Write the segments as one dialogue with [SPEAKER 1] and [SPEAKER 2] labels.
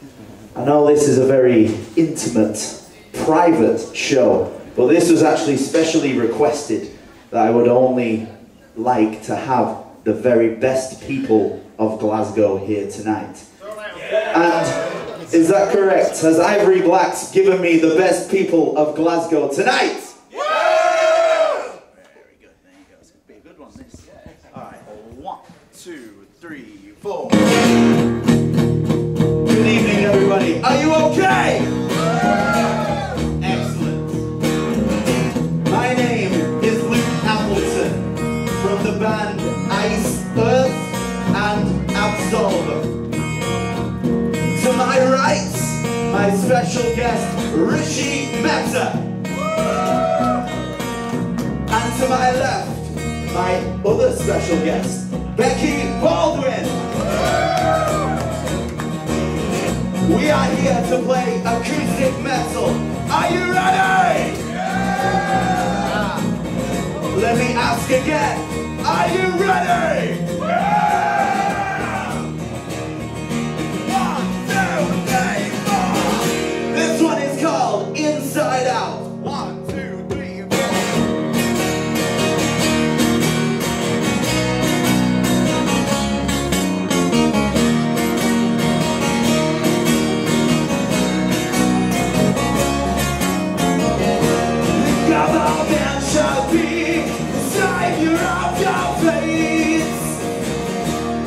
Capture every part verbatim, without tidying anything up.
[SPEAKER 1] I know this is a very intimate, private show, but this was actually specially requested that I would only like to have the very best people of Glasgow here tonight. And is that correct? Has Ivory Blacks given me the best people of Glasgow tonight? Very good, there you go. It's going to be a good one, this. Alright, one, two, three, four. Good evening, everybody. Are you okay? Excellent. My name is Luke Appleton from the band Ice, Earth and Absolver. To my right, my special guest, Rishi Mehta. And to my left, my other special guest, Becky Baldwin. We are here to play acoustic metal. Are you ready? Yeah! Let me ask again. Are you ready? Yeah! One, two, three, four. This one is called Inside Out. One, two, three, four. Government shall be the savior of your face.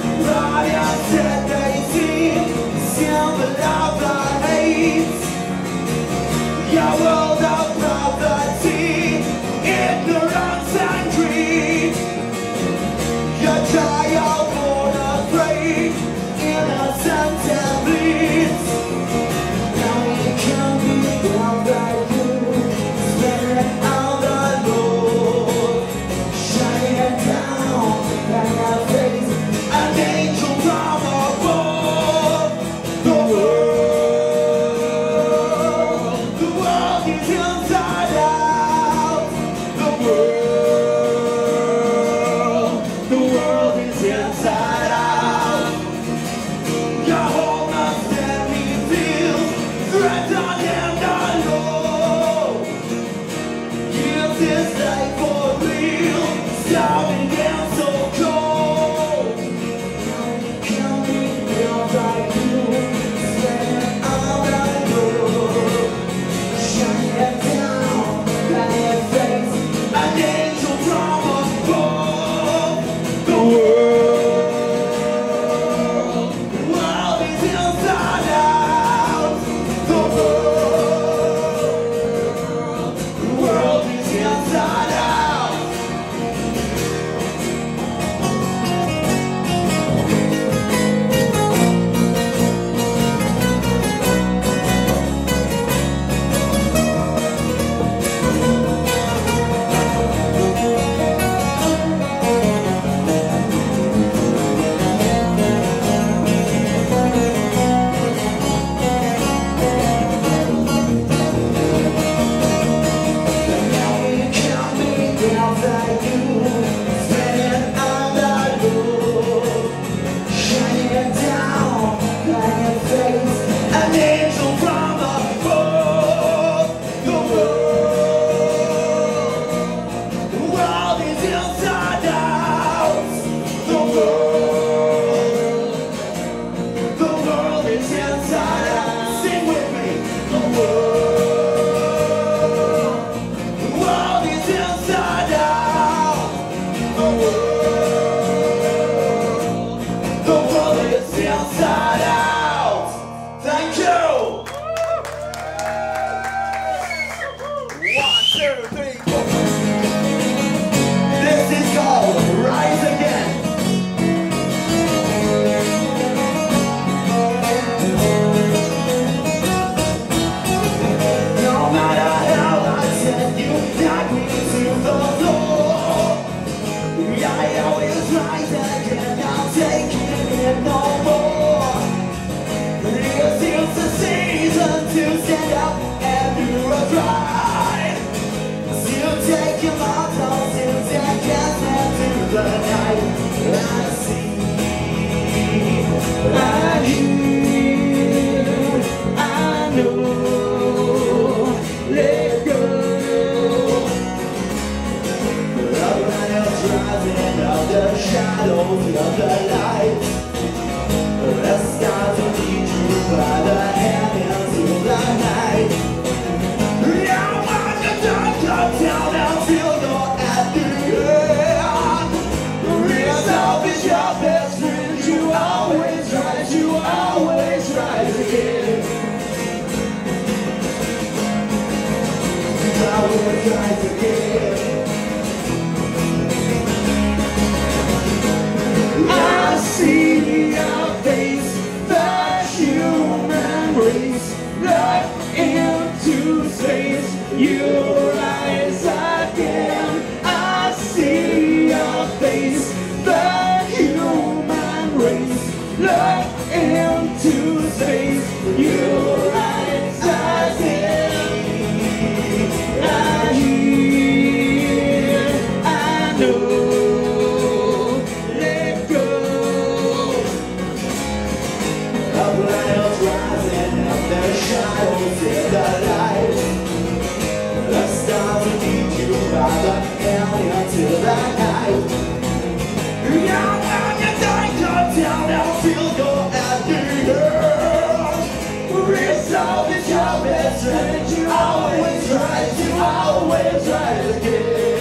[SPEAKER 1] rising of the shadows of the light. The stars will lead you by the hand into the night. Yeah, when the dark comes down and feel you're at the end. Real self is your best friend. You always rise, you always rise again. You always rise again. I see your face, the human race, look into space, you rise again. I see your face, the human race, look into space, you rise again. I hear, I know. Shadows in the light. The stars will lead you by the hand until the night. Yeah, when your day comes down and feel you're at the end. Resolve is your best friend. You always rise, you always rise again.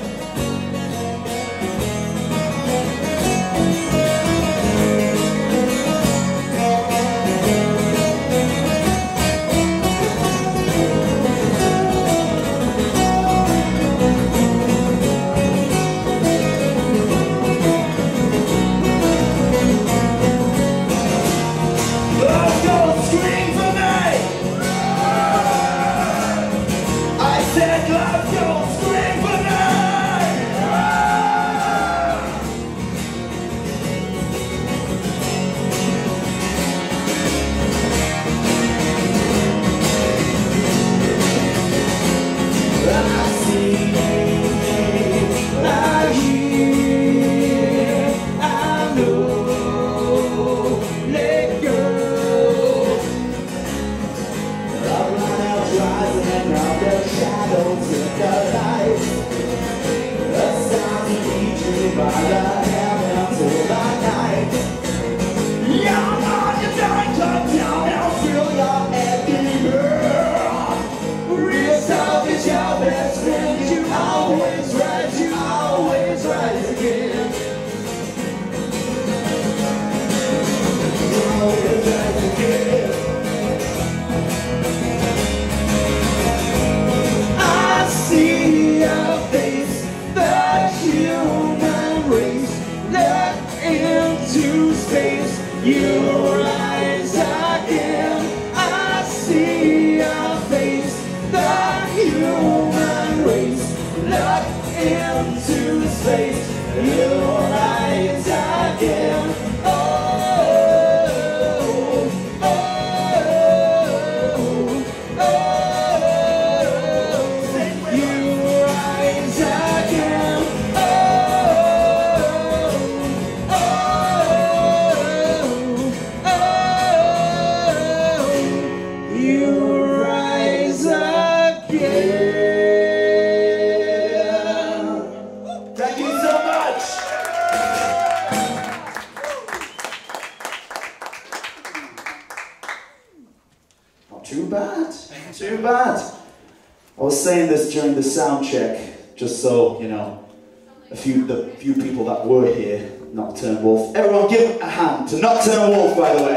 [SPEAKER 1] During the sound check, just so you know, a few the few people that were here, Nocturne Wolf. Everyone, give a hand to Nocturne Wolf, by the way.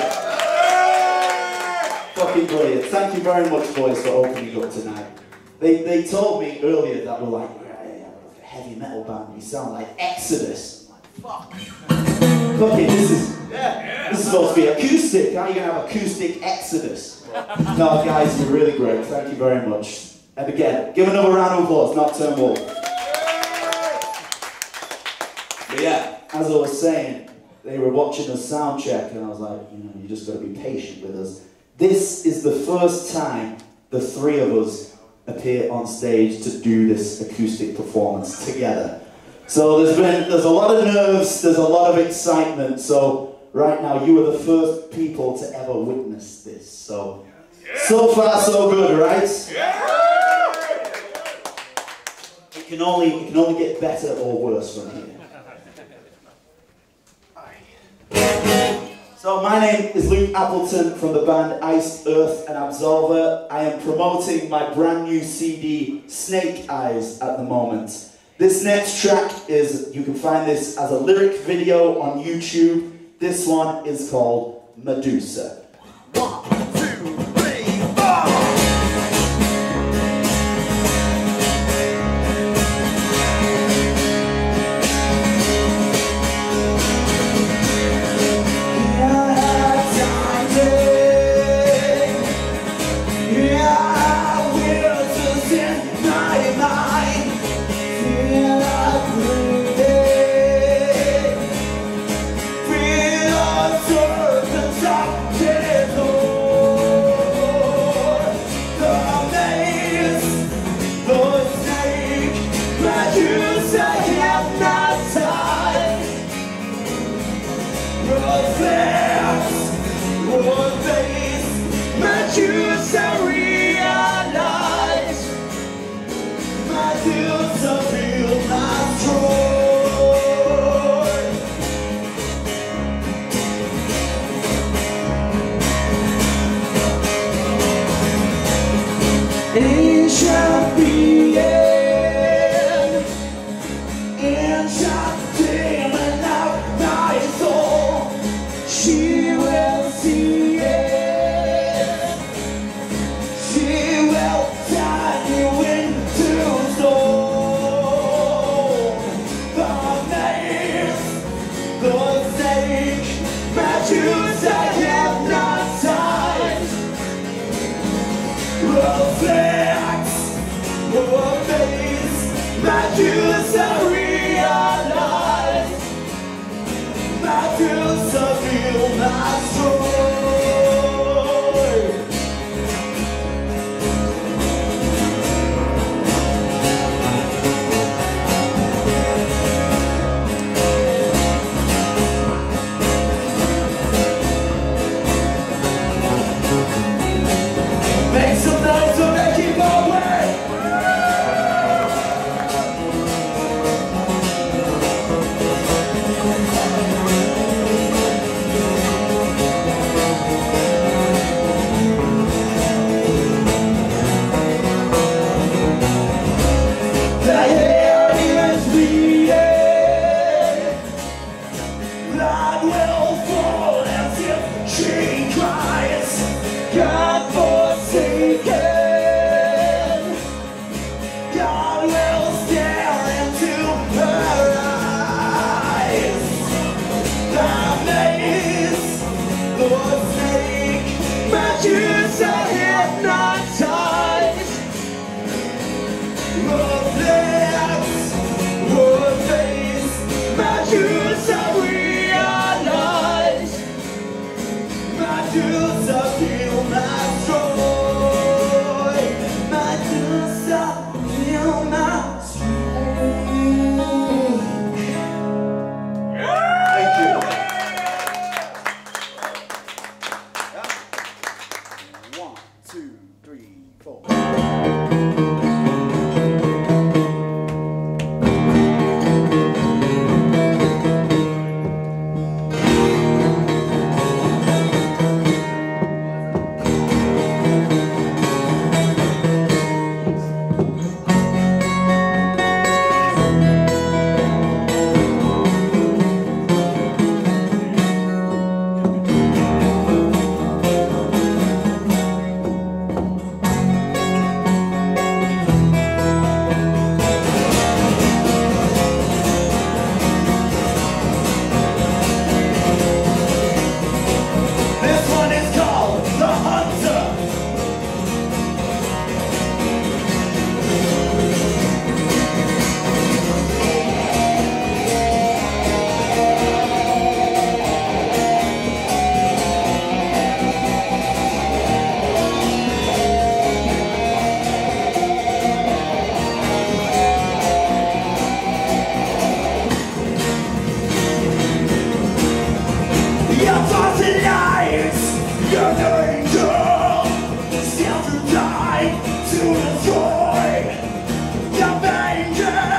[SPEAKER 1] Fucking brilliant! Thank you very much, boys, for opening up tonight. They they told me earlier that we're like, yeah, a heavy metal band. We sound like Exodus. I'm like, fuck. Fucking this is yeah. This is supposed to be acoustic. How are you gonna have acoustic Exodus? No, guys, you're really great. Thank you very much. And again, give another round of applause, Nocturne Wolf. But yeah, as I was saying, they were watching the sound check, and I was like, you know, you just got to be patient with us. This is the first time the three of us appear on stage to do this acoustic performance together. So there's been, there's a lot of nerves, there's a lot of excitement. So right now, you are the first people to ever witness this. So, so far so good, right? can only, it can only get better or worse from here. So my name is Luke Appleton from the band Iced Earth and Absolver. I am promoting my brand new C D, Snake Eyes, at the moment. This next track is, you can find this as a lyric video on YouTube. This one is called Medusa.
[SPEAKER 2] One, two, three, four!
[SPEAKER 3] Still to die, to destroy your vengeance.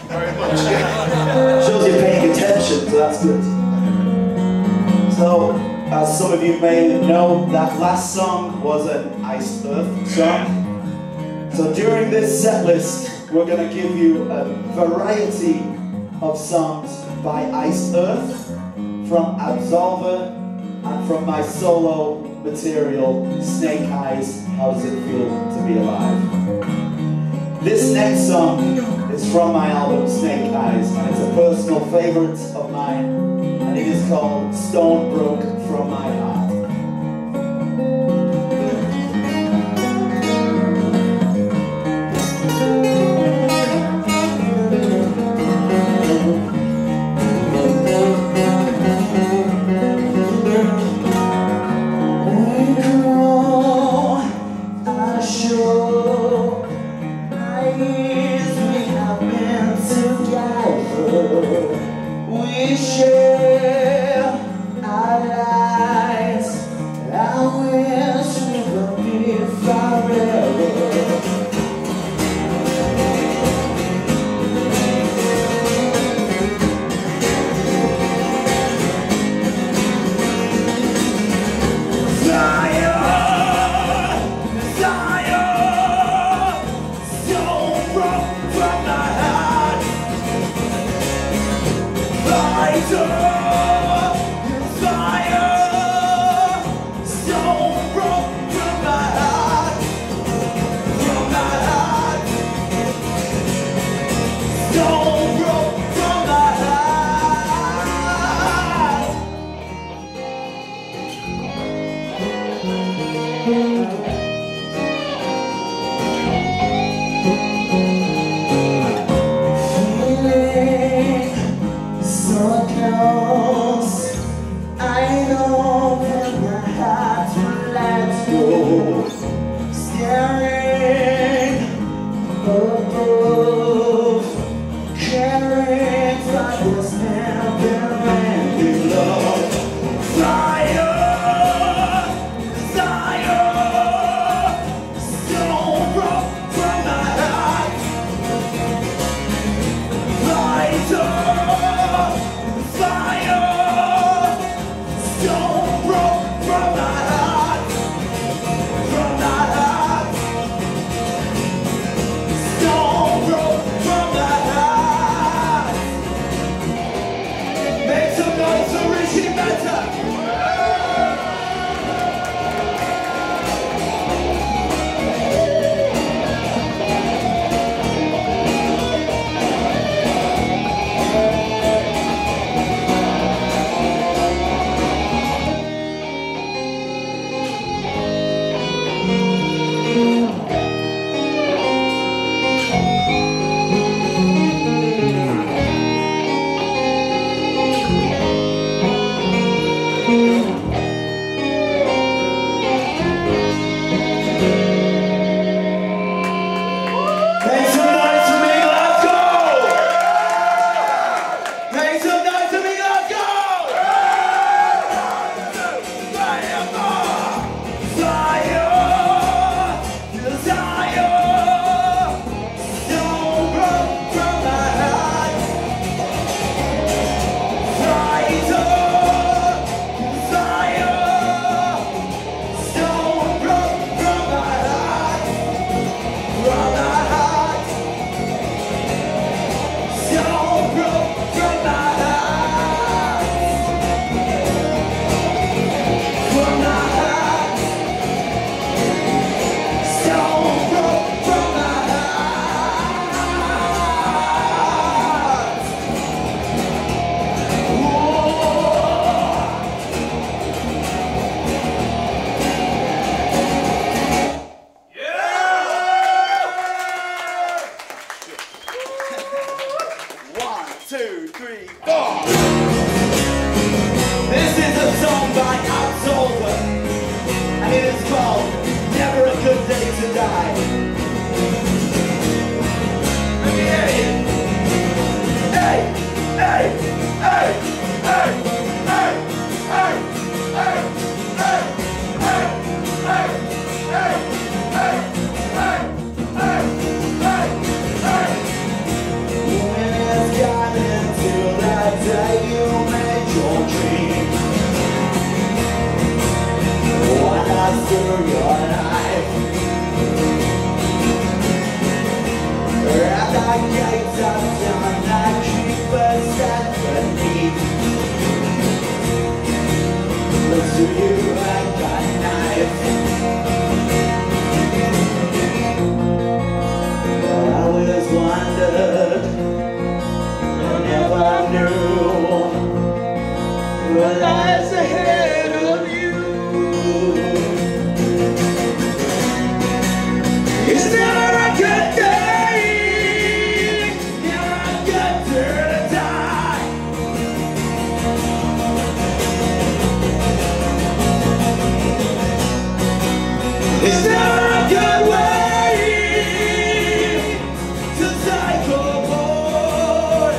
[SPEAKER 2] very much.
[SPEAKER 1] Shows you're paying attention, so that's good. So, as some of you may know, that last song was an Iced Earth song. So during this set list, we're going to give you a variety of songs by Iced Earth, from Absolver, and from my solo material, Snake Eyes, How Does It Feel to Be Alive? This next song is from my album Snake Eyes, and it's a personal favourite of mine, and it is called Stone Broke From My Heart. We share our lives. I wish we could be forever.
[SPEAKER 2] Two, three, four. This is a song by Absolver, and it is called Never a Good Day to Die. Let me hear you. Hey, hey, hey, hey, hey, hey, hey, hey, hey, hey, hey, hey, hey, hey, hey, hey. what lies ahead of you. It's never a good day, never a good day to die. It's never a good way to cycle, boy.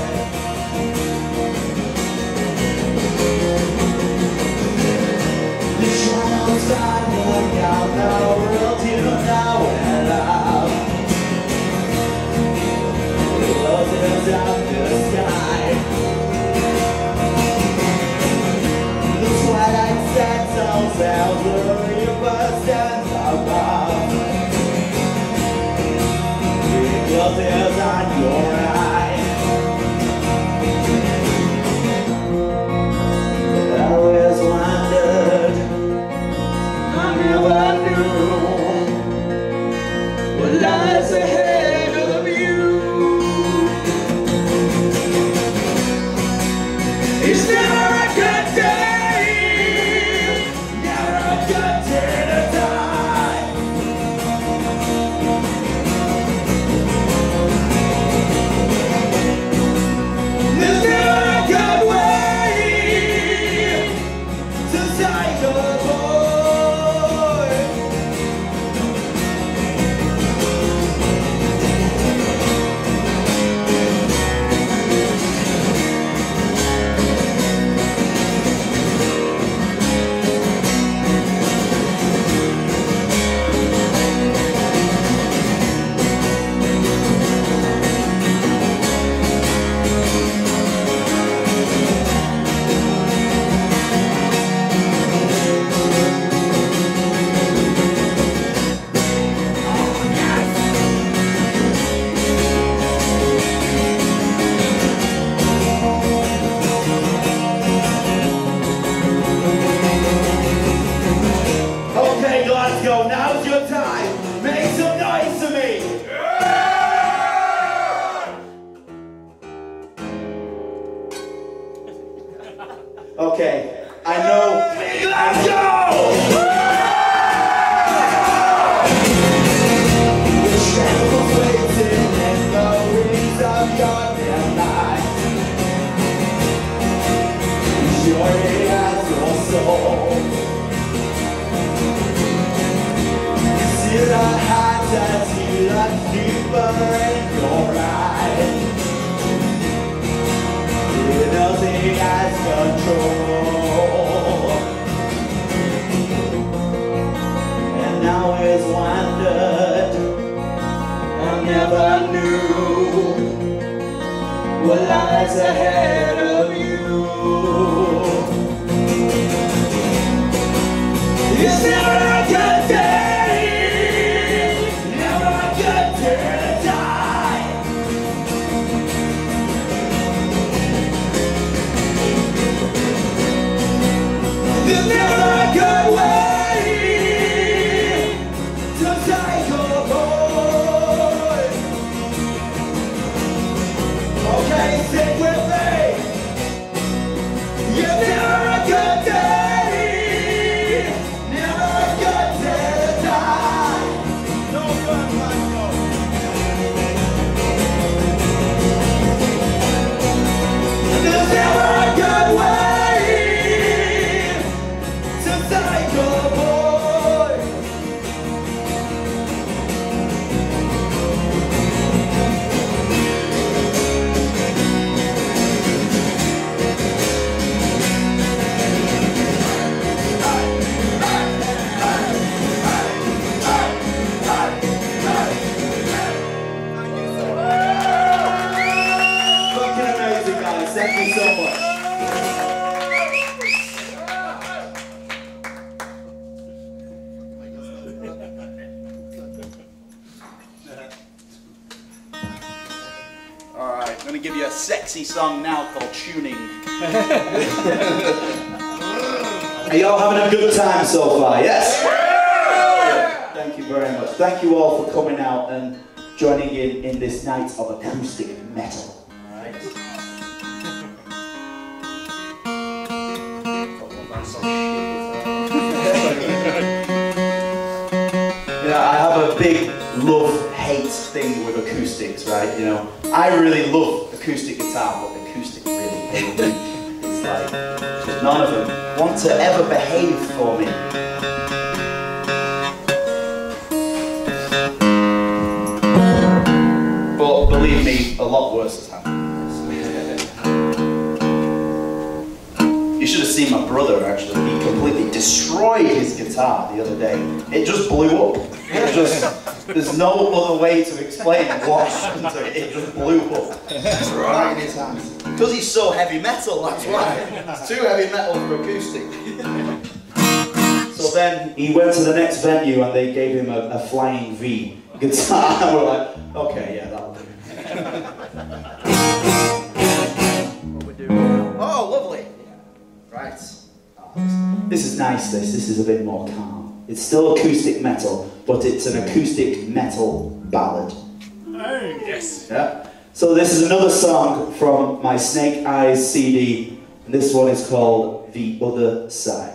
[SPEAKER 2] The shadows are looking out the world you know and love. The roses of the sky. The twilight settles out the river stands above. The glasses on your eyes. I always wondered, I never knew what lies ahead of you. It's never a good day, never a good day to die. There's never a good way to cycle, boy. Okay, Glasgow, now's your time. Make some noise to me.
[SPEAKER 1] Okay, I know.
[SPEAKER 2] Glasgow! The shadows waiting in the wings of your night. Surely as your soul. See the heart as you look deeper in your eyes. You know he has control. And now it's wondered, I never knew what lies ahead of you. It's never a good day, never a good day to die. There's never a good way to cycle, boy. Okay, stick with me. It's never a good day, never a good day to die. No good, Glasgow. There's never a good way to cycle, boy. Fucking amazing, guys. Thank you so much.
[SPEAKER 3] All right, I'm going to give you a sexy song now called Tuning.
[SPEAKER 1] Are y'all having a good time so far? Yes? Thank you very much. Thank you all for coming out and joining in in this night of acoustic metal.
[SPEAKER 3] All right.
[SPEAKER 1] a big love-hate thing with acoustics, right? You know, I really love acoustic guitar, but acoustic really hate me. It's like, just none of them want to ever behave for me. But believe me, a lot worse has happened. You should have seen my brother, actually. He completely destroyed his guitar the other day. It just blew up. It just, there's no other way to explain what happened to it. It just blew up. Right in his hands. Because he's so heavy metal, that's why. It's too heavy metal for acoustic. So then he went to the next venue and they gave him a, a Flying V guitar. And we're like, okay, yeah, that'll do. Oh, lovely. Right. Oh, this is nice, this. This is a bit more calm. It's still acoustic metal, but it's an acoustic metal ballad.
[SPEAKER 2] Hey, yes.
[SPEAKER 1] Yeah. So this is another song from my Snake Eyes C D, and this one is called The Other Side.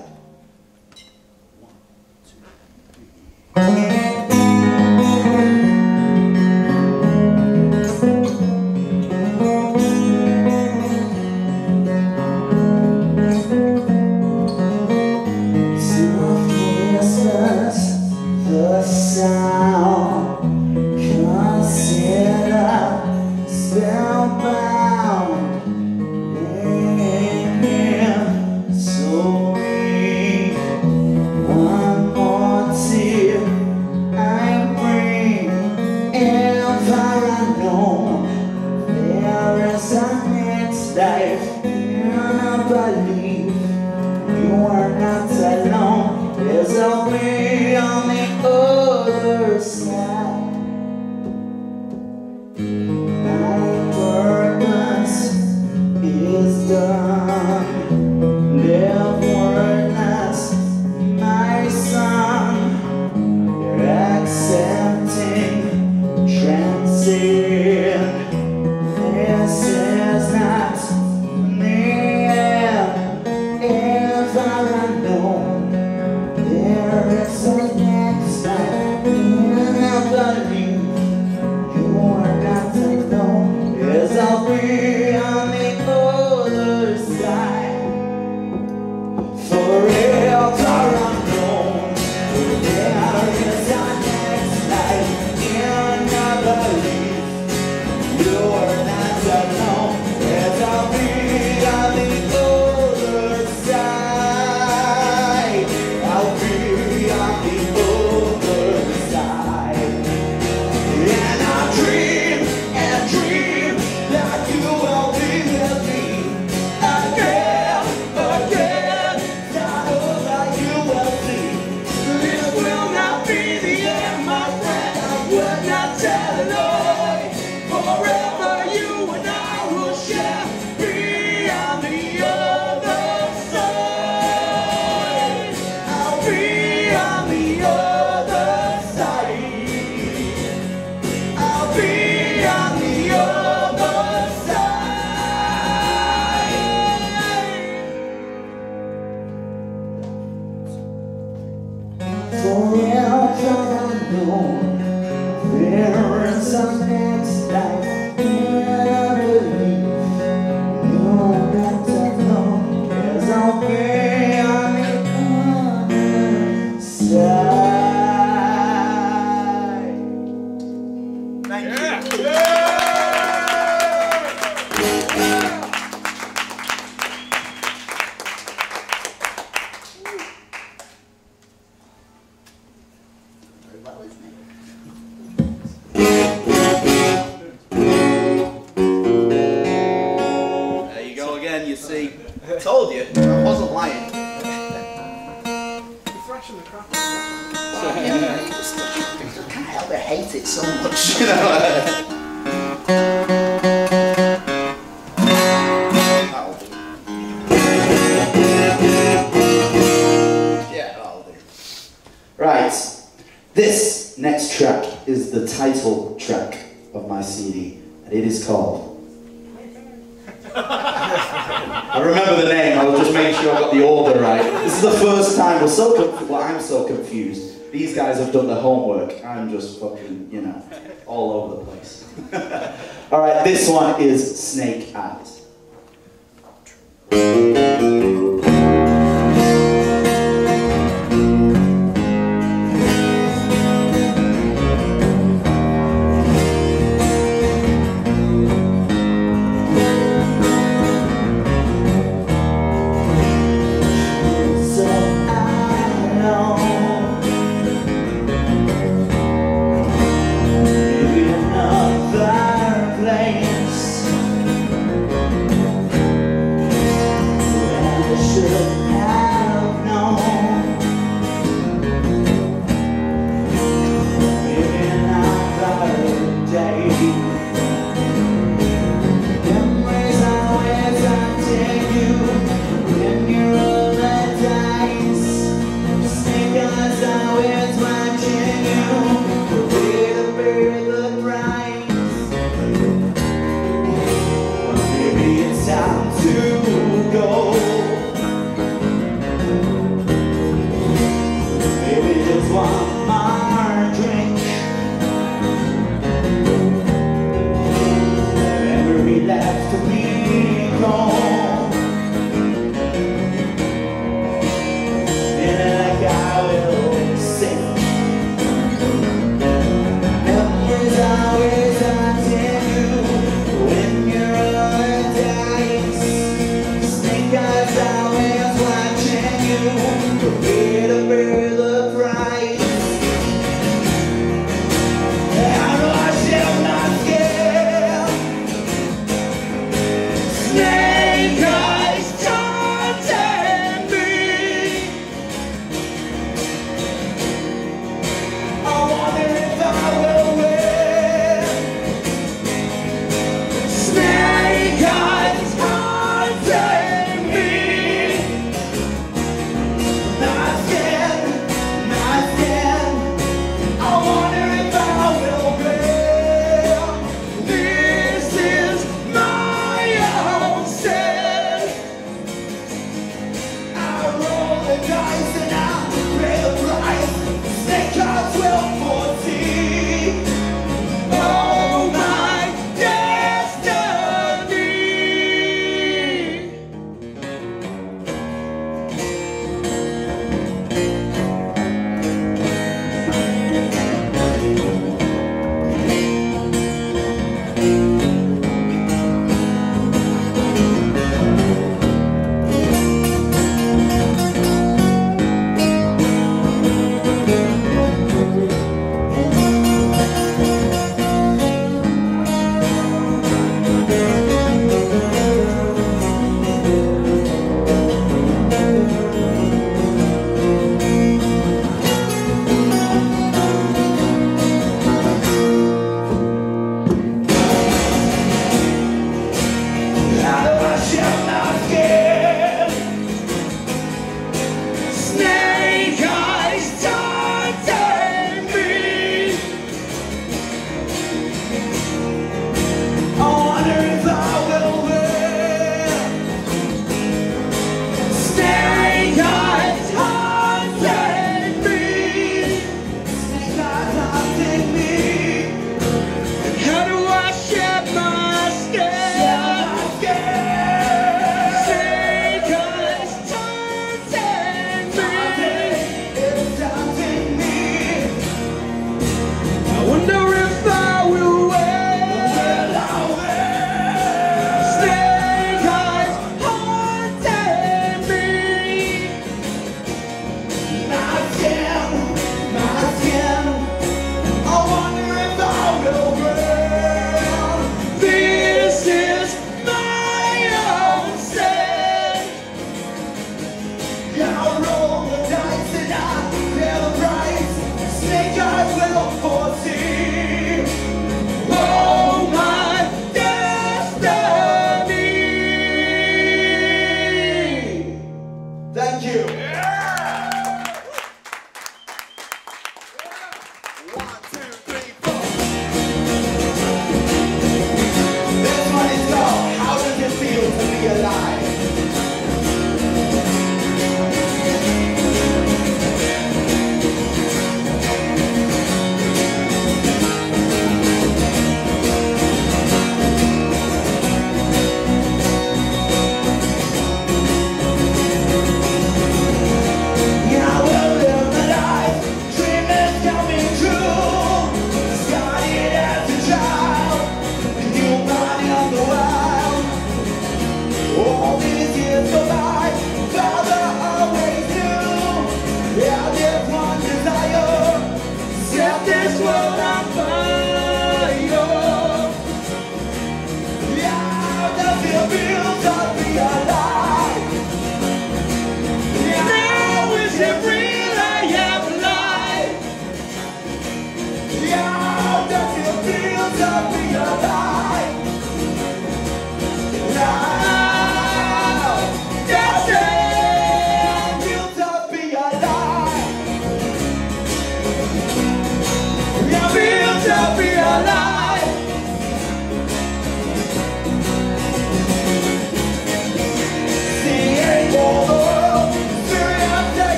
[SPEAKER 1] This next track is the title track of my C D, and it is called... I remember the name, I was just making sure I got the order right. This is the first time we're so conf well, I'm so confused. These guys have done the homework. I'm just fucking, you know, all over the place. All right, this one is Snake Eyes.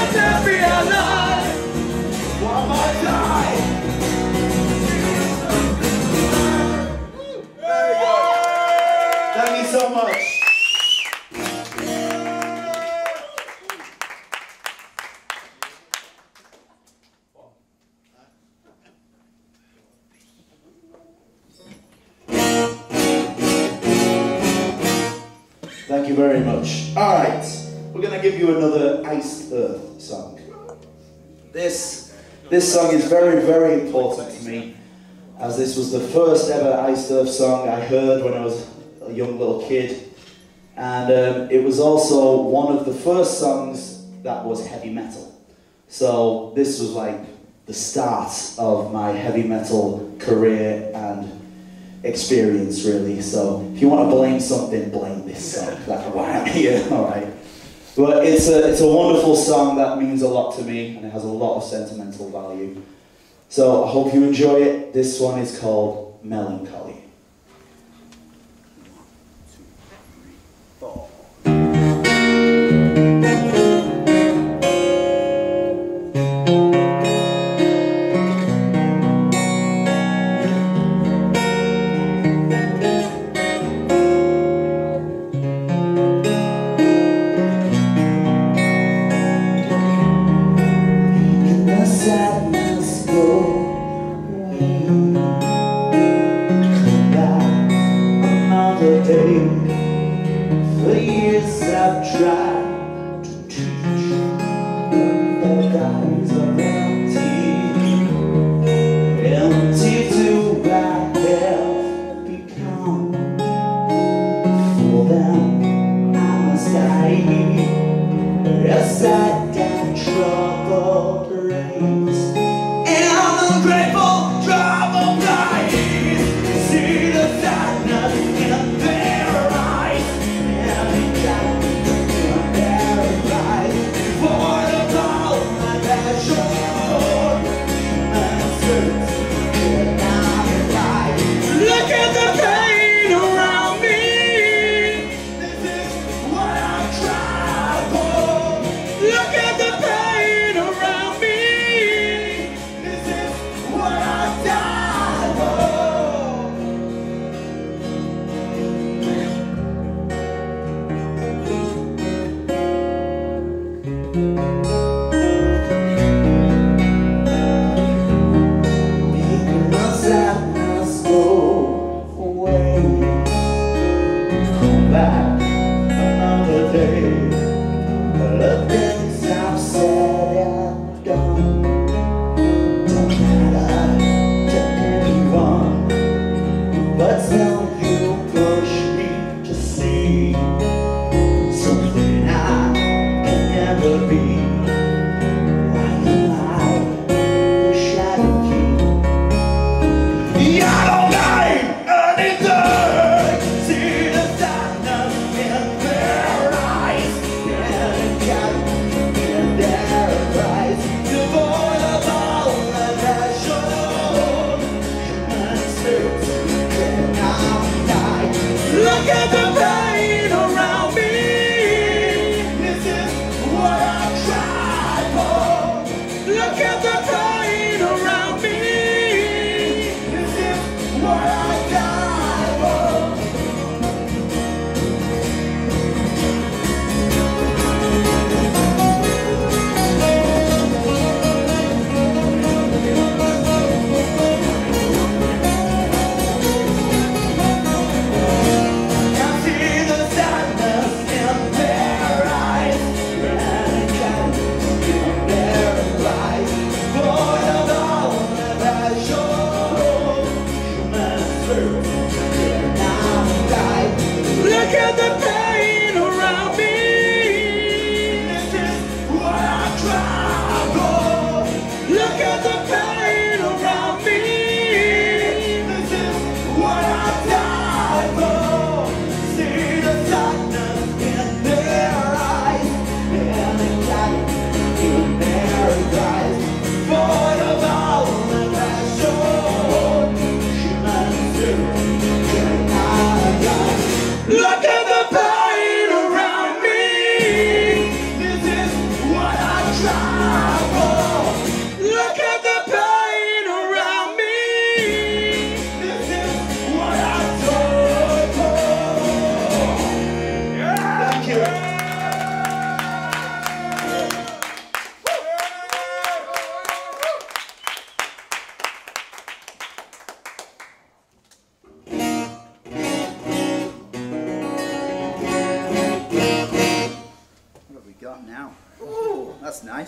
[SPEAKER 2] to be alive one more time. Very good.
[SPEAKER 1] Thank you so much. Thank you very much. Alright, we're going to give you another Iced Earth song. This, this song is very, very important to me, as this was the first ever Iced Earth song I heard when I was a young little kid. And um, it was also one of the first songs that was heavy metal. So this was like the start of my heavy metal career and experience, really. So if you want to blame something, blame this song. That's why I'm here. All right. But it's a it's a wonderful song that means a lot to me, and it has a lot of sentimental value. So I hope you enjoy it. This one is called Melancholy.
[SPEAKER 2] Sadness go away. Come back another day. For years I've tried to teach, but their eyes are empty, empty to I have become. For them I must die. Yes, I got troubled rays, and I'm ungrateful, troubled eyes. See the sadness in their eyes, and they got to paralyze. For the call my passion and search for another life. Look at the pain around me. This is what I try for. Look at the pain around me.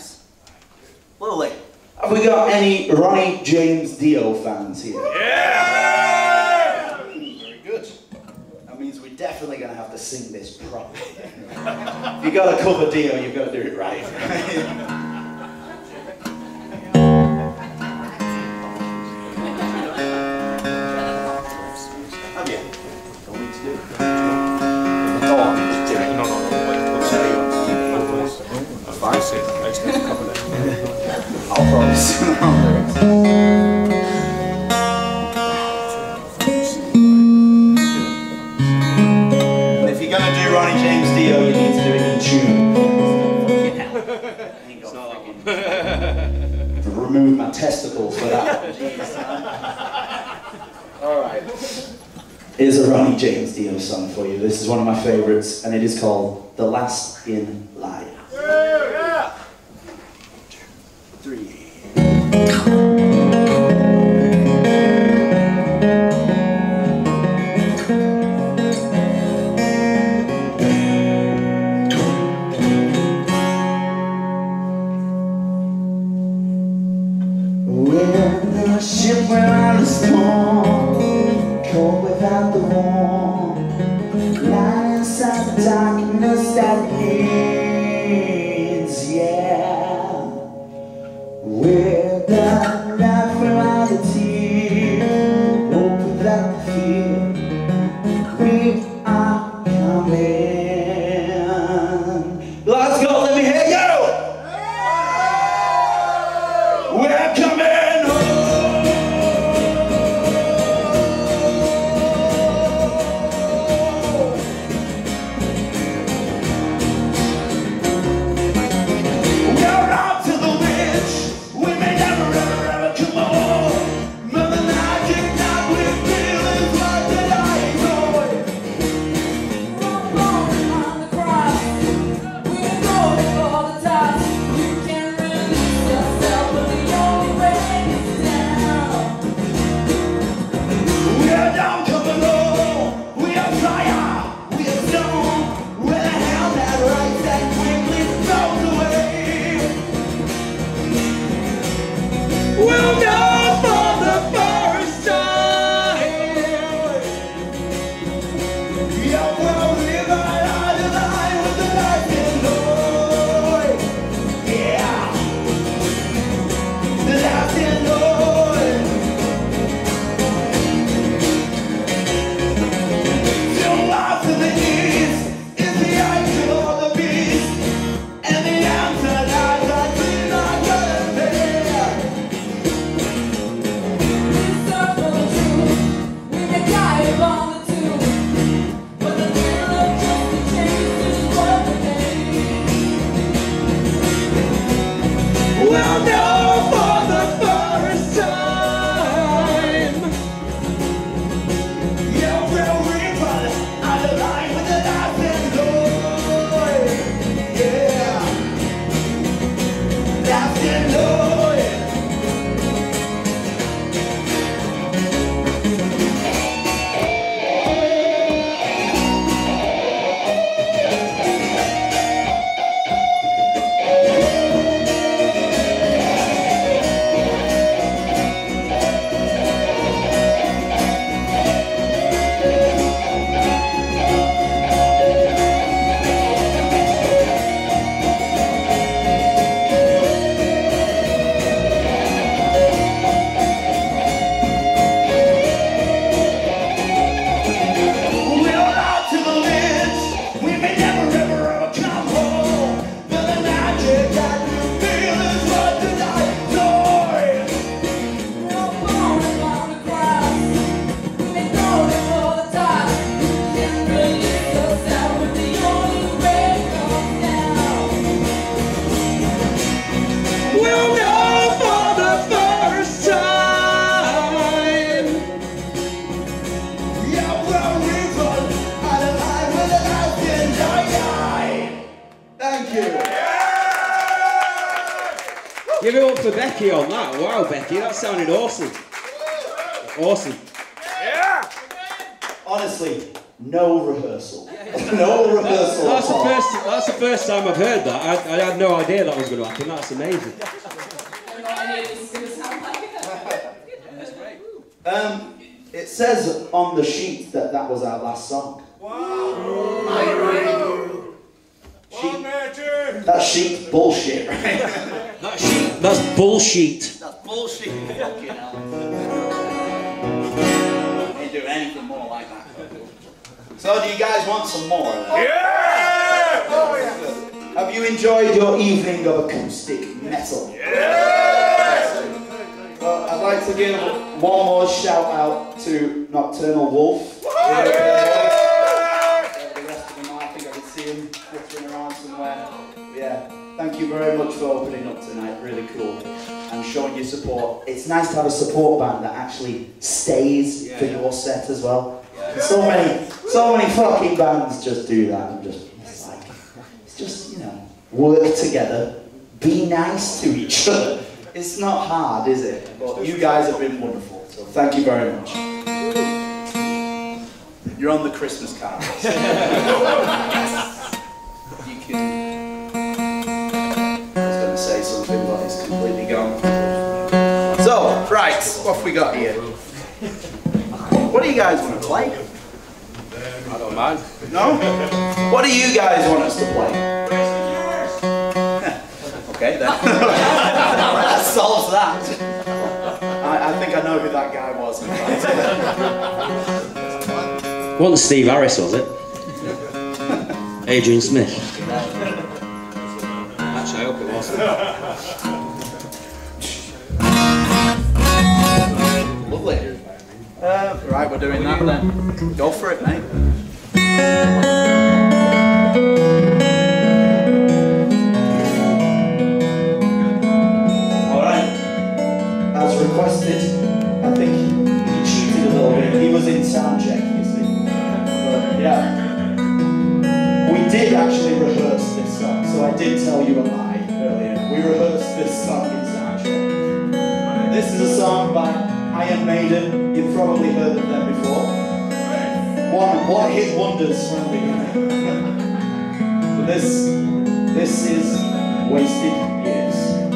[SPEAKER 3] Nice. A little late.
[SPEAKER 1] Have we got any Ronnie James Dio fans here?
[SPEAKER 3] Yeah! Very good.
[SPEAKER 1] That means we're definitely going to have to sing this properly. If you got to cover Dio, you've got to do it right.
[SPEAKER 3] Have you? Don't need to do it. Go on, just do it.
[SPEAKER 4] No, no, no, wait, wait,
[SPEAKER 3] Tell you what.
[SPEAKER 4] That's fine. I just need to cover that.
[SPEAKER 3] I'll promise.
[SPEAKER 1] And if you're going to do Ronnie James Dio, you need to do it in tune.
[SPEAKER 3] Fucking hell. I ain't got friggin'.
[SPEAKER 1] I've removed my testicles for that. Alright. Here's a Ronnie James Dio song for you. This is one of my favourites, and it is called The Last in Line.
[SPEAKER 3] Yeah! Three.
[SPEAKER 1] When the ship went on the storm, cold without the warm, lying inside the darkness that leads, yeah. With the light without the tear, hope without the fear, we are coming. Let's go, let me hear you! We're coming home. We're out to the witch. We may never, ever, ever come home. But the magic that we feel is what the dying joy.
[SPEAKER 5] We're born on the cross. We're going for the top. You can release yourself, but the only way is down.
[SPEAKER 1] We are down coming home. We are fire. We are stone. We're the hell that rights that quickly flows away. We'll know for the first time. Yeah, we'll live our lives alive with the life in Lord. Yeah, the life in Lord. Still lost in the east is the angel of the beast, and the answer lies that we're not gonna bear.
[SPEAKER 5] We search for the truth. We may die upon the tomb, but the thrill of just the chase is what we need.
[SPEAKER 1] We'll know for the first time. Yeah, we'll rerun out of line with the life in Lord. Yeah, life in Lord. We're out to the ledge. We may never, ever, ever come home. But the magic that you feel is what the dying joy.
[SPEAKER 5] We're born on the cross. We may go for the top. You can release yourself, but the only way comes down.
[SPEAKER 1] We'll know for the first time. Yeah, we'll rerun out of line with the life in die. Thank you.
[SPEAKER 6] Give it up for Becky on that. Wow, Becky, that sounded awesome. Awesome.
[SPEAKER 1] Honestly, no rehearsal. No rehearsal.
[SPEAKER 6] That's
[SPEAKER 1] at
[SPEAKER 6] the
[SPEAKER 1] all.
[SPEAKER 6] first. That's the first time I've heard that. I, I had no idea that was going to happen. That's amazing.
[SPEAKER 5] I don't know what any of this is going to sound like.
[SPEAKER 1] Um, it says on the sheet that that was our last song. Sheet, that sheet bullshit, right?
[SPEAKER 6] That sheet. That's bullshit.
[SPEAKER 1] That's bullshit. Fucking hell. Ain't doing anything more like that. So, do you guys want some more?
[SPEAKER 2] Yeah!
[SPEAKER 1] Oh, yeah. Have you enjoyed your evening of acoustic metal?
[SPEAKER 2] Yes!
[SPEAKER 1] Well, I'd like to give one more shout out to Nocturnal Wolf. Yeah. The rest of them, I think I could see him flittering around somewhere. Yeah, thank you very much for opening up tonight. Really cool. And showing your support. It's nice to have a support band that actually stays
[SPEAKER 6] Yeah,
[SPEAKER 1] for
[SPEAKER 6] yeah.
[SPEAKER 1] your set as well. So many, so many fucking bands just do that and just, it's like, it's just, you know, work together, be nice to each other. It's not hard, is it? But you guys have been wonderful, so thank you very much. You're on the Christmas card. You can... I was going to say something, but it's completely gone. So, right, what have we got here? What do you guys want to play?
[SPEAKER 4] I don't mind.
[SPEAKER 1] No? What do you guys want us to play? Okay, then. That solves that. I, I think I know who that guy was.
[SPEAKER 6] Wasn't Steve Harris, was it? Adrian Smith. Actually, I hope it was.
[SPEAKER 1] Lovely. Uh, right, we're doing that then. Go for it, mate. Alright. As requested, I think he cheated a little bit. He was in sound check, you see. But yeah. We did actually rehearse this song, so I did tell you a lie earlier. We rehearsed this song in sound check. This is a song by Iron Maiden. You've probably heard of them before. One, one hit wonders from the But this, this is Wasted Years.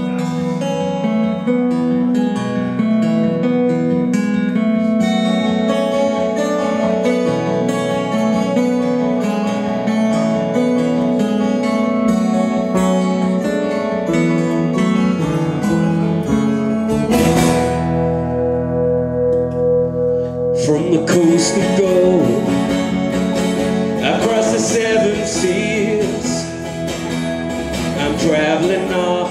[SPEAKER 6] From the coast of gold, across the seven seas, I'm traveling on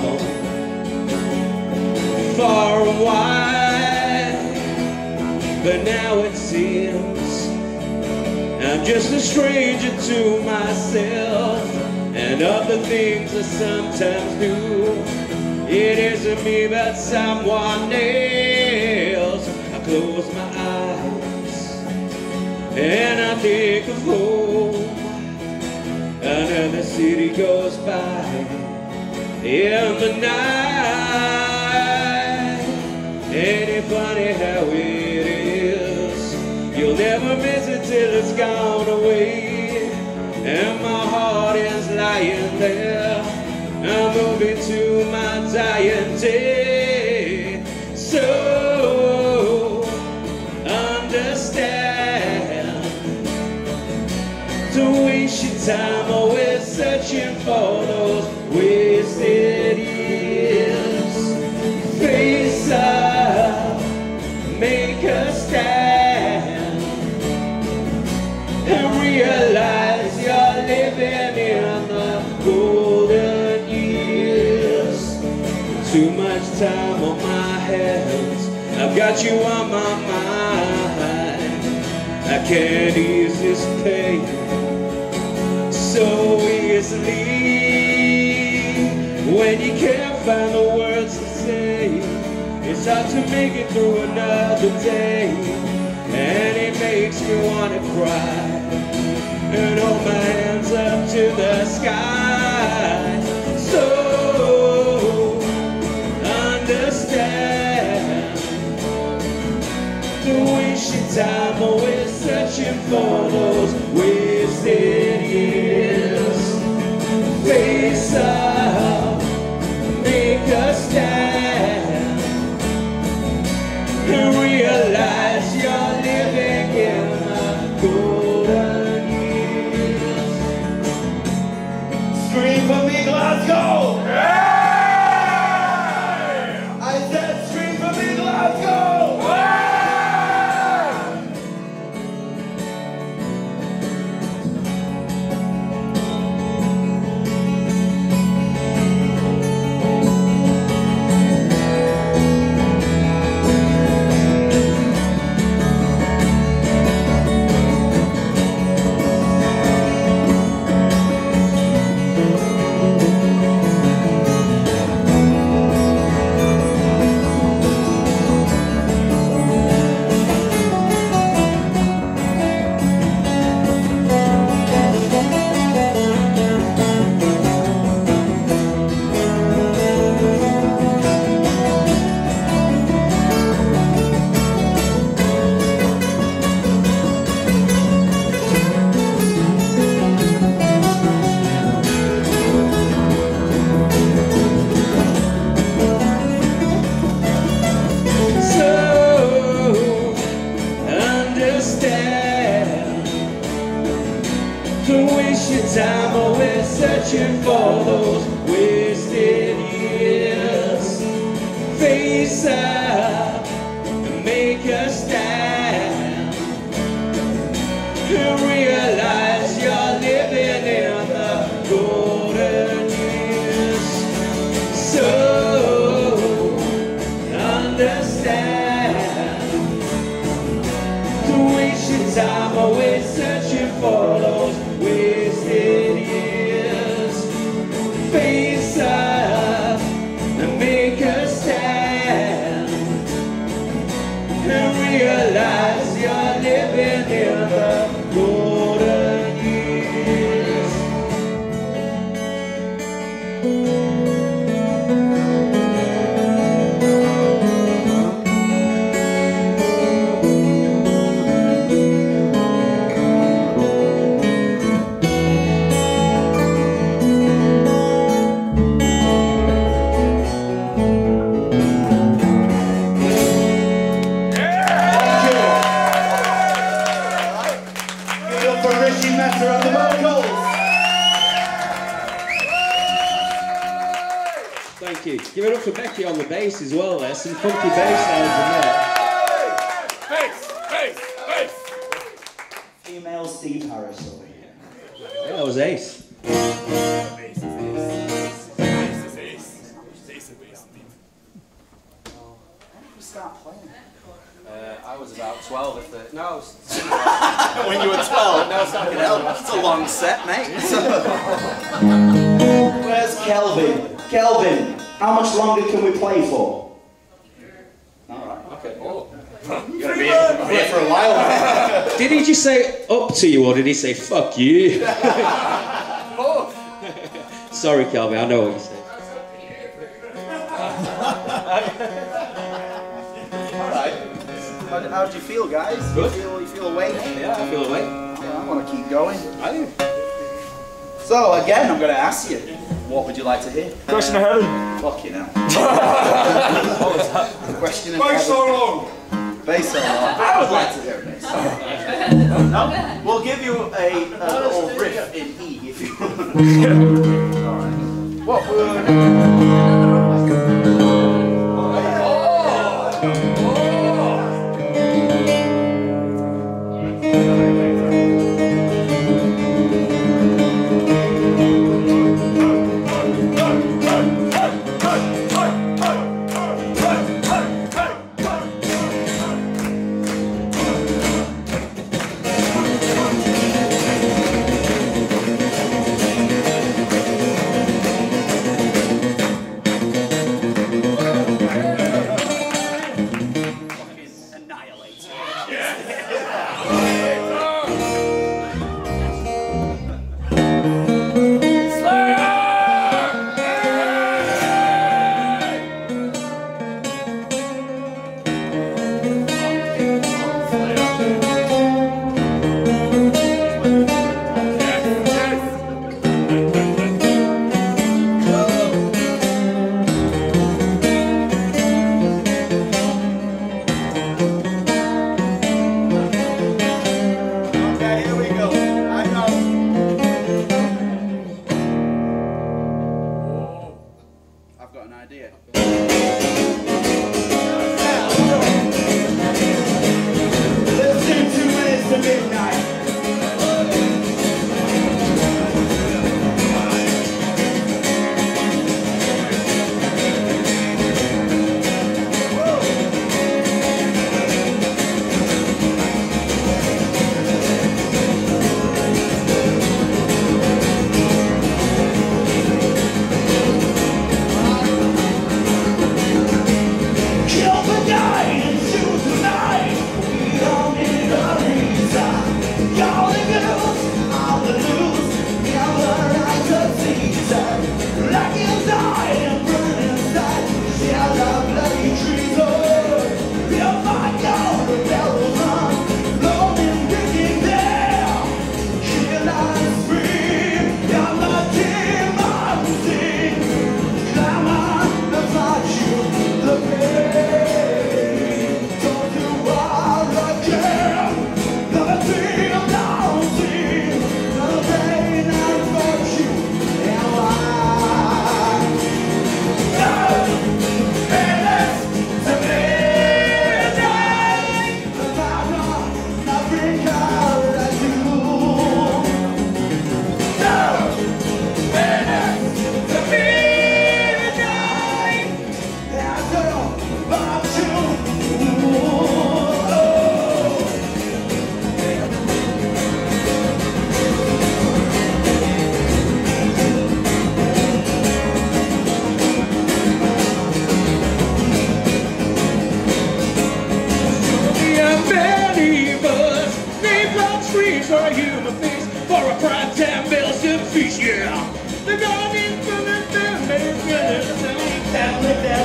[SPEAKER 6] far and wide. But now it seems I'm just a stranger to myself and of the things I sometimes do. It isn't me but someone else. I close my eyes and I think of home. Another city goes by in the night. Ain't it funny how it is? You'll never miss it till it's gone away. And my heart is lying there, I'm moving to my dying day. So understand, don't waste your time always searching for those wasted years. Face up, make a stand, and realize you're living in the golden years. Too much time on my hands, I've got you on my mind. I can't ease this pain so easily. When you can't find the words to say, it's hard to make it through another day. And it makes me wanna cry and hold my hands up to the sky. So understand, don't waste your time always searching for those face up and make a stand, and realize you're living in the golden years. So understand, don't waste your time always searching for those wasted years. Face up and make a stand, and realize you're living in the golden years. Thank you. Give it up for Becky on the bass as well. There's some funky bass sounds in there.
[SPEAKER 4] Bass, bass, bass.
[SPEAKER 1] Female Steve Harris over here.
[SPEAKER 6] Yeah, that was Ace.
[SPEAKER 4] Bass is ace. Bass is ace. Ace and bass.
[SPEAKER 1] Start playing.
[SPEAKER 3] Uh, I was about twelve if the... No, I was...
[SPEAKER 1] When you were twelve?
[SPEAKER 3] No, fucking
[SPEAKER 1] hell, that's a long set, mate. Where's Kelvin? Kelvin, how much longer can we play for? Alright.
[SPEAKER 3] Okay. Oh.
[SPEAKER 1] You're gonna be here, be here for a while.
[SPEAKER 6] Did he just say up to you or did he say fuck you? Sorry, Kelvin, I know what you said.
[SPEAKER 1] Alright. How, how do you feel, guys?
[SPEAKER 6] Good.
[SPEAKER 1] You feel, you feel awake?
[SPEAKER 6] Yeah, I feel awake.
[SPEAKER 1] Yeah, I want to keep going.
[SPEAKER 6] I do.
[SPEAKER 1] So, again, I'm going to ask you, what would you like to hear?
[SPEAKER 4] Question of heaven.
[SPEAKER 1] Fuck you now. What was that? Question of
[SPEAKER 4] Bass
[SPEAKER 1] heaven.
[SPEAKER 4] so long.
[SPEAKER 1] Bass solo. I would like to hear a bass solo. No? We'll give you a, a little riff in E if you want. Alright. What would...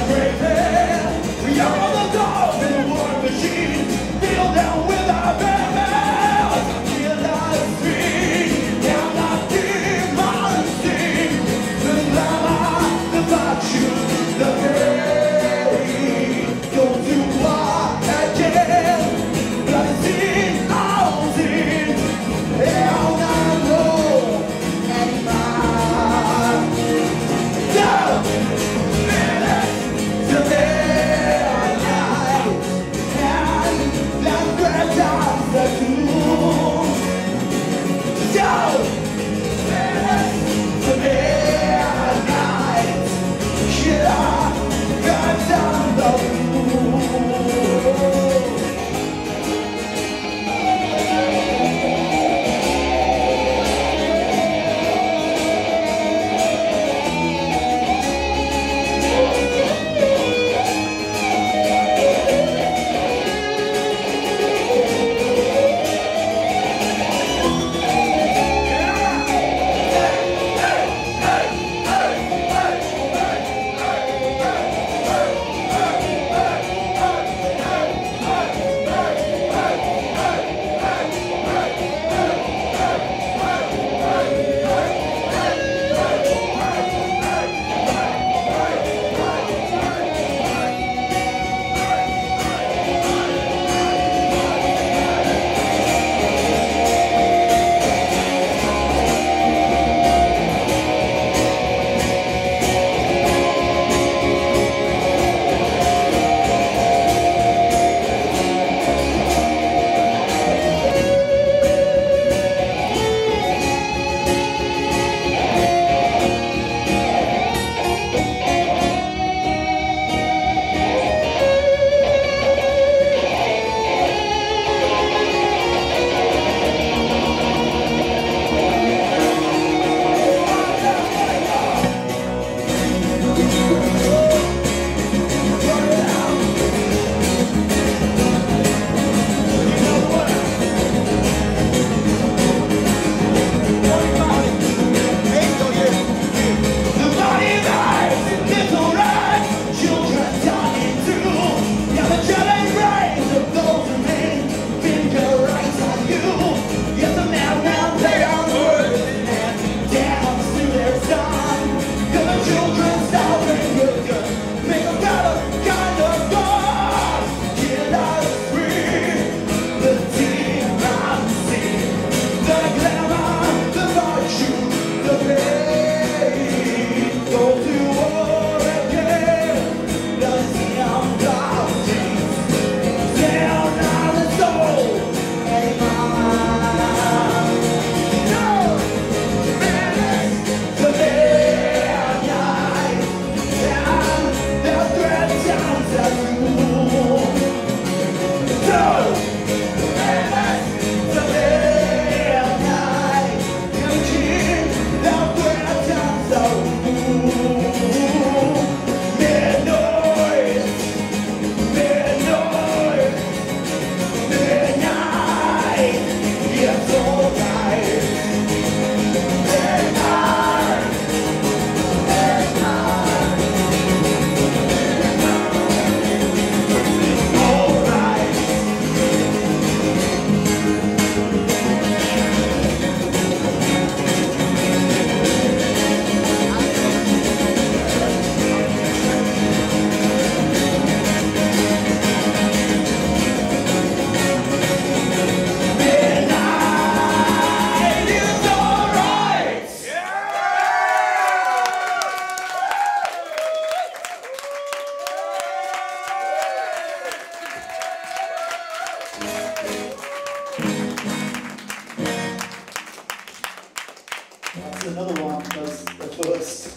[SPEAKER 1] another one as the first.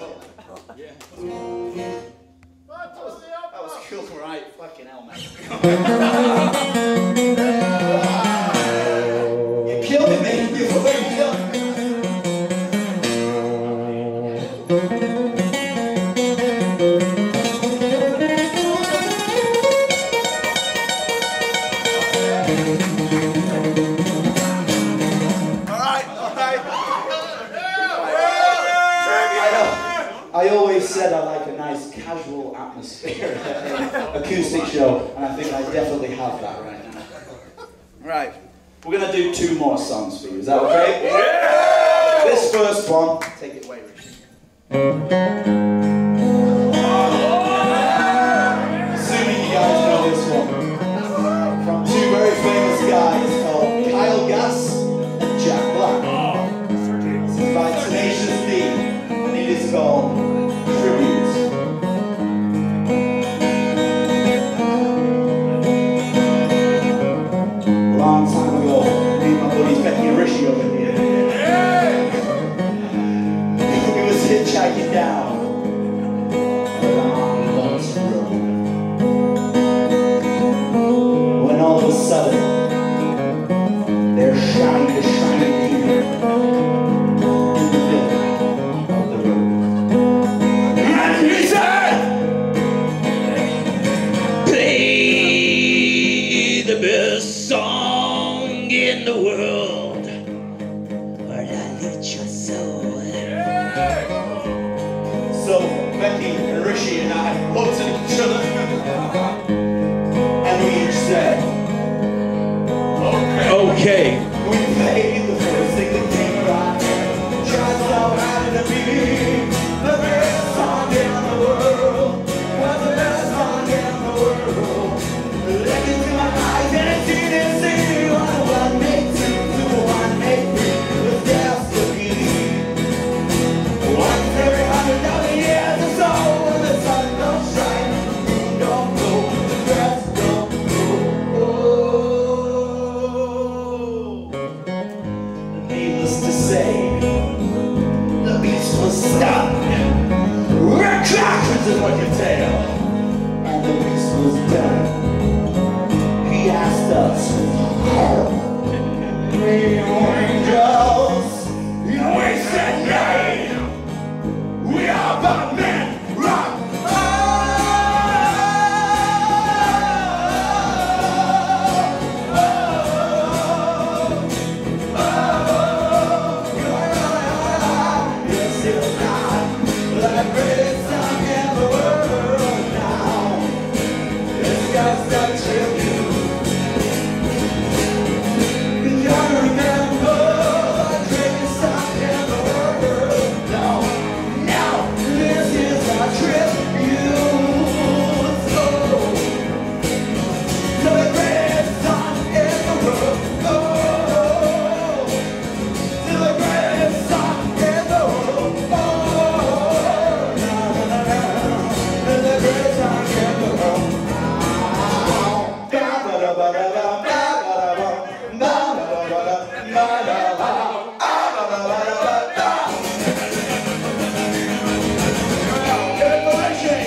[SPEAKER 3] Yeah. That was, that was cool, right? Fucking hell, man. You killed me, man. You fucking killed me.
[SPEAKER 1] I always said I like a nice casual atmosphere. acoustic show, and I think I definitely have that right now. Right, we're gonna do two more songs for you. Is that okay? Yeah! This first one, take it away, Richie. Assuming you guys know this one, from two very famous guys called Kyle Gass and Jack Black. This is by Tenacious D, and it is called Tribute. Long time ago, me and my buddies Becky and Rishi over here, we was hitchhiking down a long, lonesome road. When all of a sudden, there shined a shining needle in the middle of the road. And he said,
[SPEAKER 6] Play the best song in the world, or dilute your soul.
[SPEAKER 1] so Becky and Rishi and I looked at each other, and we each said,
[SPEAKER 6] Okay.
[SPEAKER 1] we played the first thing that came right. Tried so hard to be the best song in the world. Was the best song in the world. Look into my eyes and I see this city. One, one, make two, two, one, make three. Was destiny. Once every hundred thousand years or so, when the sun don't shine, the moon don't glow, the grass don't grow. Needless to say, the beast was stunned. Red crackers in like a tail, and the beast was done. He asked us, "We angels?" And we said, "Nay, we are but men, rock." Yes, it's not the greatest song in the world now. It's got such a view. We gotta remember the greatest song in the world now. Now, this is our tribute. So, to the greatest song in the world. Oh, to the greatest song in the world. Oh, na, na, na, na. To the greatest song in the world. Ba, ba, da, ba, da, da, ba, ba, da, ba. Ba, ba, da, ba, da, ba, da, ba. Ah, ba, ba, ba, da, ba, da. Good for Richie.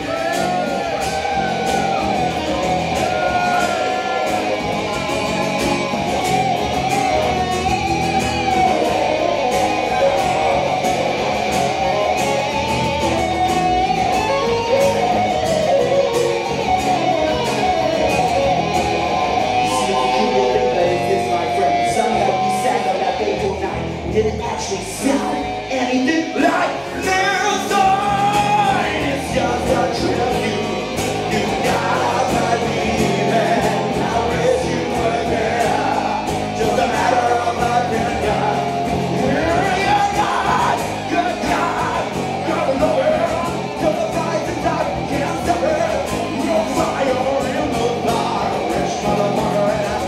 [SPEAKER 1] Didn't actually sound anything like their song. It's just a tribute. You gotta believe it. I wish you were there. Just a matter of opinion. You're your God, good God, God of the world. Till the rising tide can't stop it. No fire in the fire. Rich motherfucker and I.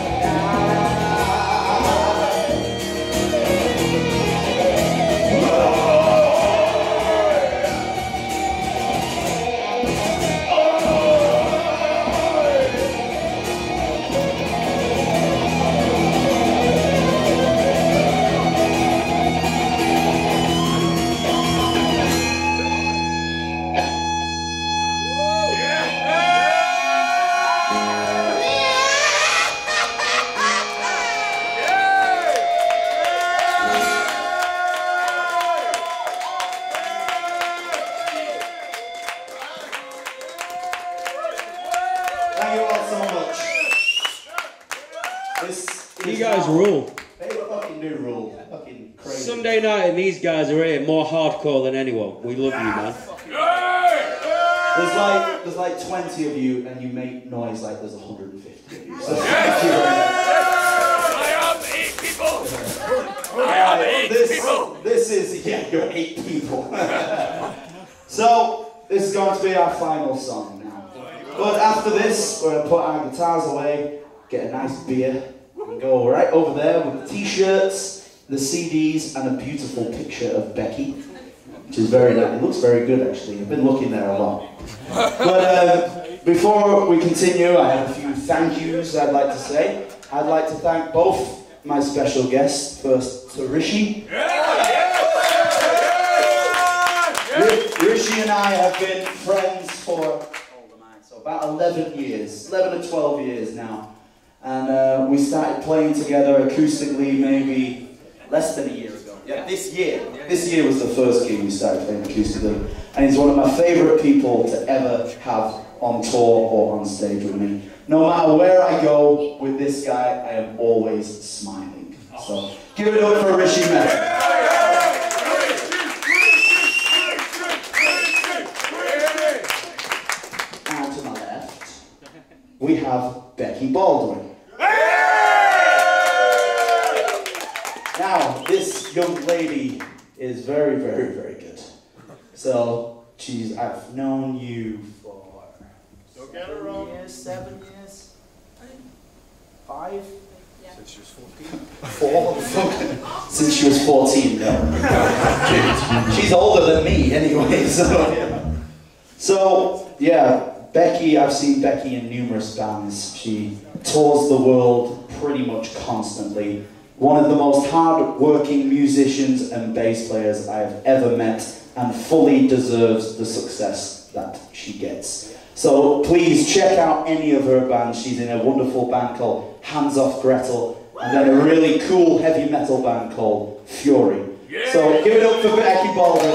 [SPEAKER 1] Thank you all so much. This is
[SPEAKER 6] You guys
[SPEAKER 1] now-
[SPEAKER 6] rule.
[SPEAKER 1] They fucking do rule. Fucking crazy.
[SPEAKER 6] Sunday night and these guys are here, more hardcore than anyone. We love you, man.
[SPEAKER 4] Hey! Hey!
[SPEAKER 1] There's like there's like twenty of you, and you make noise like there's one hundred fifty of you. So thank you very much.
[SPEAKER 4] I am eight people. I am
[SPEAKER 1] Alright,
[SPEAKER 4] eight
[SPEAKER 1] this,
[SPEAKER 4] people.
[SPEAKER 1] this is, yeah, you're eight people. So, this is going to be our final song now. But after this, we're going to put our guitars away, get a nice beer, and go right over there with the t-shirts, the C Ds, and a beautiful picture of Becky, which is very nice. It looks very good, actually. I've been looking there a lot. But uh, before we continue, I have a few thank yous I'd like to say. I'd like to thank both my special guests. First to Rishi. Rishi and I have been friends for so about eleven years, eleven or twelve years now. And uh, we started playing together acoustically maybe less than a year ago. Yeah, this year. This year was the first gig we started playing acoustically. And he's one of my favourite people to ever have on tour or on stage with me. No matter where I go with this guy, I am always smiling. So give it up for Rishi Mehta. And to my left, we have Becky Baldwin. Now, this young lady is very, very, very good. So, she's, I've known you for seven years, seven years, five? Since she was fourteen. Four? Since she was fourteen, no. She's older than me anyway, so yeah. So, yeah, Becky, I've seen Becky in numerous bands. She tours the world pretty much constantly. One of the most hard-working musicians and bass players I have ever met, and fully deserves the success that she gets. So please check out any of her bands. She's in a wonderful band called Hands Off Gretel, and then a really cool heavy metal band called Fury. So give it up for Becky Baldwin.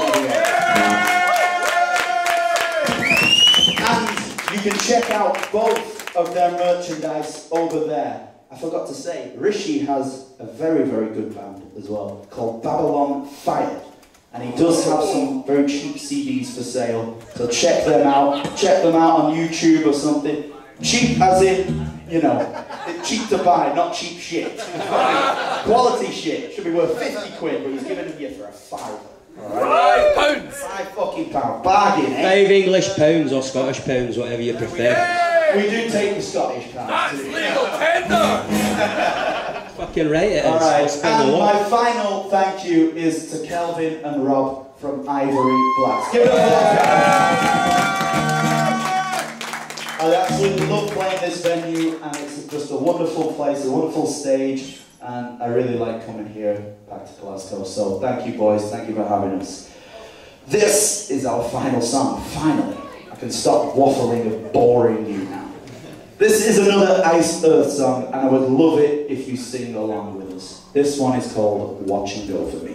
[SPEAKER 1] And you can check out both of their merchandise over there. I forgot to say, Rishi has a very, very good band as well, called Babylon Fire. And he does have some very cheap C Ds for sale, so check them out. Check them out on YouTube or something. Cheap as in, you know, cheap to buy, not cheap shit. Quality shit. Should be worth fifty quid, but he's giving it you for a fiver. Alright?
[SPEAKER 4] Five pounds.
[SPEAKER 1] Five fucking pounds. Bargain, eh?
[SPEAKER 6] Five English pounds or Scottish pounds, whatever you prefer.
[SPEAKER 1] We do take the Scottish pounds.
[SPEAKER 4] That's
[SPEAKER 1] too.
[SPEAKER 4] legal tender.
[SPEAKER 6] Fucking right it is.
[SPEAKER 1] Alright,
[SPEAKER 6] I'll spend
[SPEAKER 1] and
[SPEAKER 6] a lot.
[SPEAKER 1] my final thank you is to Kelvin and Rob from Ivory Blacks. Give it up for that. I absolutely love playing this venue, and it's just a wonderful place, a wonderful stage, and I really like coming here back to Glasgow. So thank you, boys. Thank you for having us. This is our final song. Finally, I can stop waffling and boring you now. This is another Iced Earth song, and I would love it if you sing along with us. This one is called Watch and Go For Me.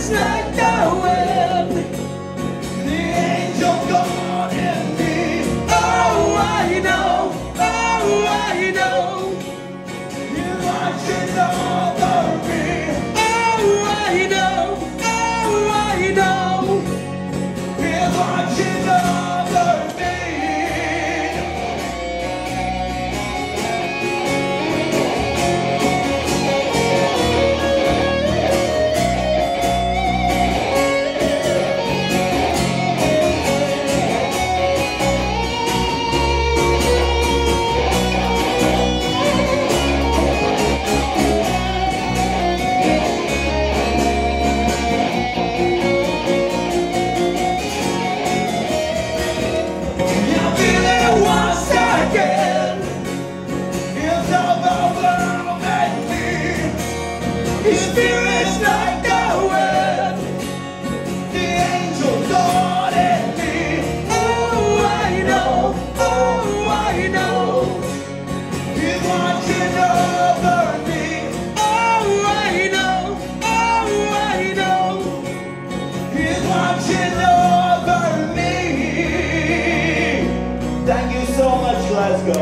[SPEAKER 2] Spirits like the wind, the angel God in me. Oh, I know, oh, I know, you're watching over me. Oh, I know, oh, I know, you're watching over me. Spirits like the wind, the angel God in me. Oh, I know, oh, I know, he's watching over me. Oh, I know, oh, I know, he's watching over me.
[SPEAKER 1] Thank you so much, Glasgow.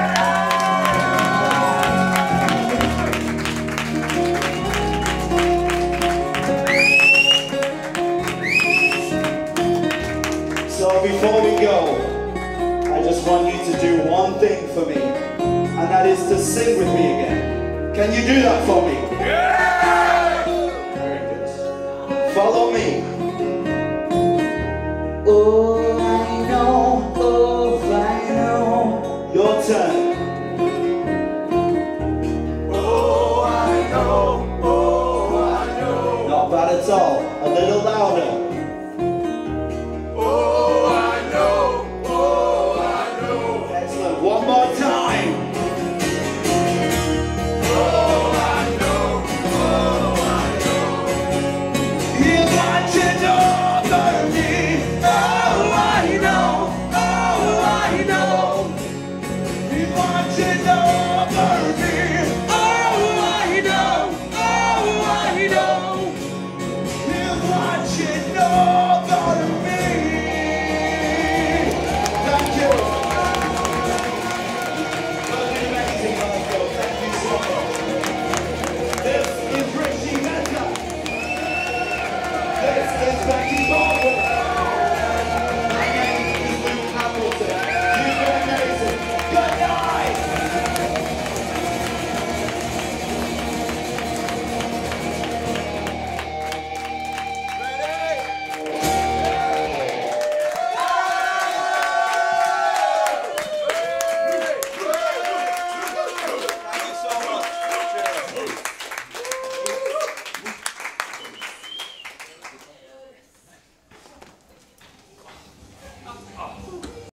[SPEAKER 1] So before we go, I just want you to do one thing for me, and that is to sing with me again. Can you do that for me?
[SPEAKER 4] Yeah!
[SPEAKER 1] Very good. Follow me. Oh, I know, oh, I know. Your turn.
[SPEAKER 4] Oh, I know, oh, I know.
[SPEAKER 1] Not bad at all. A little louder.
[SPEAKER 4] Oh,